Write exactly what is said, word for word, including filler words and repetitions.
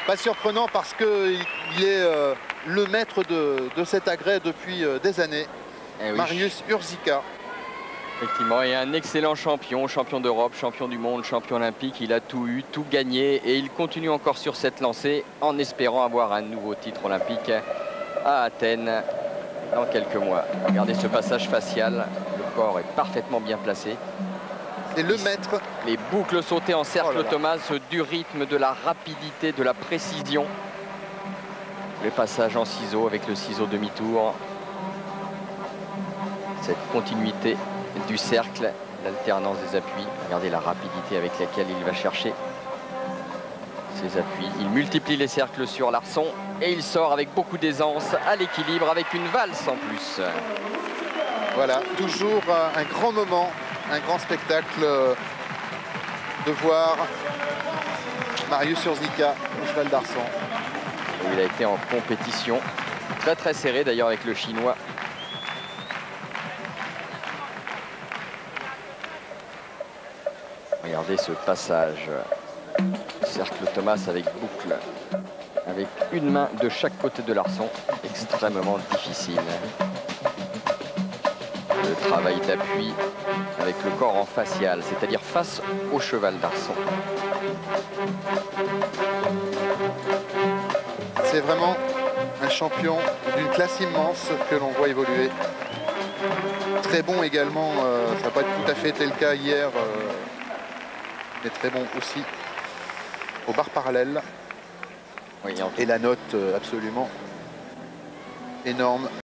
Pas surprenant parce qu'il est euh, le maître de, de cet agrès depuis euh, des années. Eh oui, Marius Urzika. Effectivement, et un excellent champion, champion d'Europe, champion du monde, champion olympique. Il a tout eu, tout gagné et il continue encore sur cette lancée en espérant avoir un nouveau titre olympique à Athènes dans quelques mois. Regardez ce passage facial, le corps est parfaitement bien placé. Et le maître. Les boucles sautées en cercle, Oh là là. Thomas, du rythme, de la rapidité, de la précision. Le passage en ciseau avec le ciseau demi-tour. Cette continuité du cercle, l'alternance des appuis. Regardez la rapidité avec laquelle il va chercher ses appuis. Il multiplie les cercles sur l'arçon et il sort avec beaucoup d'aisance à l'équilibre avec une valse en plus. Voilà, toujours un grand moment, un grand spectacle de voir Marius Urzika au cheval d'arçon. Il a été en compétition très très serré d'ailleurs avec le Chinois. Regardez ce passage. Cercle Thomas avec boucle. Avec une main de chaque côté de l'arçon. Extrêmement difficile. Le travail d'appui avec le corps en facial, c'est-à-dire face au cheval d'arçon. C'est vraiment un champion d'une classe immense que l'on voit évoluer. Très bon également, euh, ça n'a pas tout à fait été le cas hier, euh, mais très bon aussi au bar parallèle. Oui, en... Et la note euh, absolument énorme.